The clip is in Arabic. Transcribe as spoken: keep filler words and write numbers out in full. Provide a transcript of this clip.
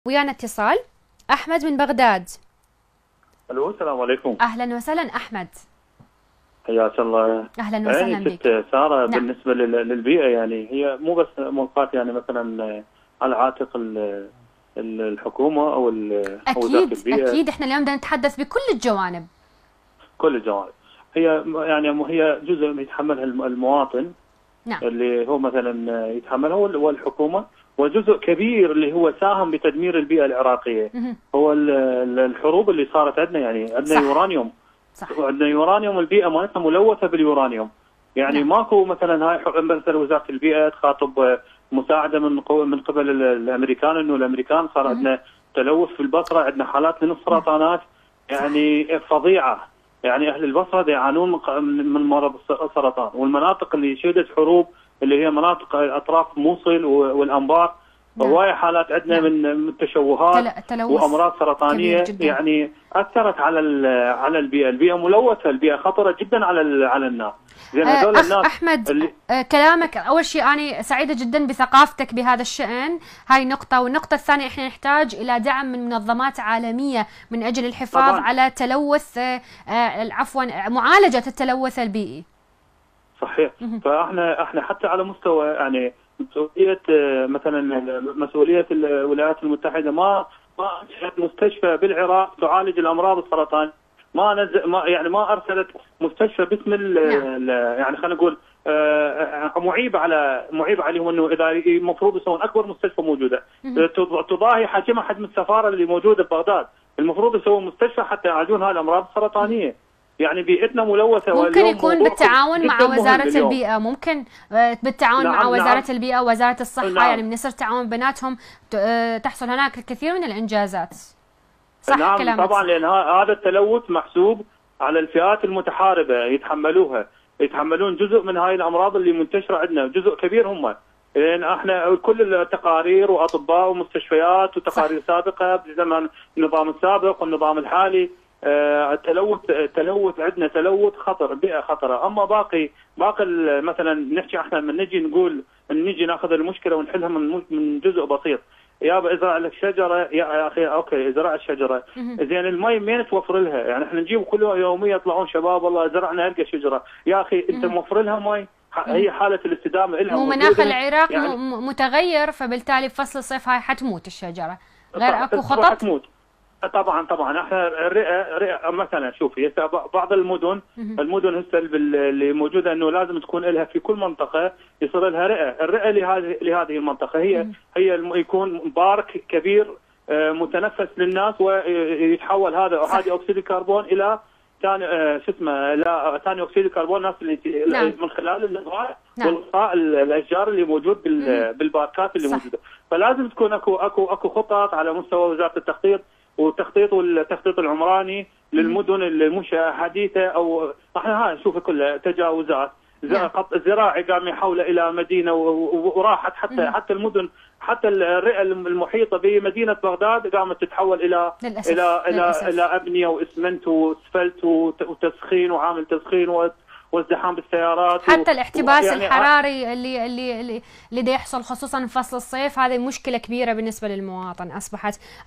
ويانا اتصال. أحمد من بغداد. الو، السلام عليكم. أهلا وسهلا أحمد. حياك الله. أهلا وسهلا يعني بك. ست سارة، نعم. بالنسبة لل- للبيئة، يعني هي مو بس ملقاة يعني مثلا على عاتق ال- ال- الحكومة أو ال- أو وزارة أكيد البيئة. أكيد، إحنا اليوم بدنا نتحدث بكل الجوانب. كل الجوانب. هي يعني هي جزء يتحملها الم- المواطن، نعم. اللي هو مثلا يتحملها هو والحكومة، وجزء كبير اللي هو ساهم بتدمير البيئة العراقية. مه. هو ال- ال- الحروب اللي صارت عندنا، يعني عندنا صح. يورانيوم. صح. عندنا يورانيوم، البيئة مالتنا ملوثة باليورانيوم. يعني نعم. ماكو مثلا هاي ح- مثلا وزارة البيئة تخاطب مساعدة من قو- من قبل ال- الامريكان، انه الامريكان صار مه. عندنا تلوث في البصرة، عندنا حالات من السرطانات يعني فظيعة. يعني اهل البصرة يعانون من ق- من مرض الس- السرطان، والمناطق اللي شهدت حروب اللي هي مناطق اطراف موصل و- والانبار، نعم. هواي حالات عندنا نعم. من من تشوهات تل- تلوث وامراض سرطانيه، كبير جدا. يعني اثرت على ال- على البيئه، البيئه ملوثه، البيئه خطره جدا على ال- على الناس. زين آه، هذول أخ الناس أحمد، اللي آه، كلامك أول شيء أنا سعيدة جدا بثقافتك بهذا الشأن، هاي نقطة. والنقطة الثانية إحنا نحتاج إلى دعم من منظمات عالمية من أجل الحفاظ طبعا على تلوث آه، آه، عفوا معالجة التلوث البيئي. صحيح. مه. فاحنا احنا حتى على مستوى يعني مسؤوليه، آه، مثلا مسؤوليه الولايات المتحده ما ما انشات مستشفى بالعراق تعالج الامراض السرطانيه. ما نزل ما يعني ما ارسلت مستشفى باسم ال نعم. ال- يعني خلينا نقول آه، معيب على معيب عليهم، انه اذا المفروض يسوون اكبر مستشفى موجوده مه. تض- تضاهي حجمها حجم السفاره اللي موجوده ببغداد. المفروض يسوون مستشفى حتى يعالجون هاي الامراض السرطانيه. يعني بيئتنا ملوثه. ممكن واليوم يكون موضوع بالتعاون مع جدا مهم وزارة اليوم. البيئة، ممكن آه، بالتعاون مع نعم وزارة نعم البيئة ووزارة الصحة، نعم يعني من يصير تعاون بيناتهم ت- آه، تحصل هناك الكثير من الإنجازات. صح نعم كلامك طبعا، صح. لان ه- هذا التلوث محسوب على الفئات المتحاربه، يتحملوها، يتحملون جزء من هاي الامراض اللي منتشره عندنا، جزء كبير هم. لان احنا كل التقارير واطباء ومستشفيات وتقارير سابقه بزمن النظام السابق والنظام الحالي، آه، التلوث التلوث عندنا تلوث خطر، بيئه خطره. اما باقي باقي ال- مثلا نحكي احنا لما نجي نقول نجي ناخذ المشكله ونحلها من من جزء بسيط. يابا ازرع لك شجره، يا اخي اوكي ازرع الشجره، مه. زين المي منين توفر لها؟ يعني احنا نجيب كل يوميه يطلعون شباب والله زرعنا هلقى شجره، يا اخي انت مه. موفر لها مي؟ ح- مه. هي حاله الاستدامه لها ومناخ موجوده العراق يعني. م- م- متغير، فبالتالي بفصل الصيف هاي حتموت الشجرة، غير طبعا اكو راح خطط. تموت. طبعا طبعا احنا الرئه رئه مثلا، شوفي هسه بعض المدن مه. المدن هسه اللي موجوده انه لازم تكون لها في كل منطقه يصير لها رئه، الرئه لهذه لهذه المنطقه هي مه. هي الم- يكون بارك كبير آه، متنفس للناس، ويتحول هذا هذه اكسيد الكربون الى ثاني آه، شو اسمه لا ثاني اكسيد الكربون الناس اللي ت- نعم. من خلال النظام نعم. والغطاء الاشجار اللي موجود مه. بال- بالباركات اللي صح. موجوده. فلازم تكون اكو اكو اكو خطط على مستوى وزاره التخطيط، والتخطيط والتخطيط العمراني للمدن المنشأة حديثة، او احنا هاي نشوفها كلها تجاوزات. نعم. خط زراعي قام يحوله الى مدينه، و- و- وراحت حتى مه. حتى المدن، حتى الرئه المحيطه بمدينه بغداد قامت تتحول الى للأسف. الى الى للأسف. الى ابنيه واسمنت واسفلت وت- وتسخين وعامل تسخين و- وازدحام بالسيارات. حتى الاحتباس يعني الحراري اللي اللي اللي اللي دا يحصل خصوصا في فصل الصيف، هذه مشكلة كبيرة بالنسبة للمواطن أصبحت.